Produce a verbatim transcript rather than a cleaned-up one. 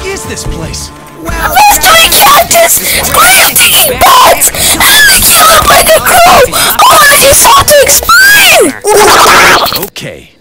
is this place? Well, let's try CaTuS! Square taking bats! And the killer by the crow! Oh, I just have to explain! Okay.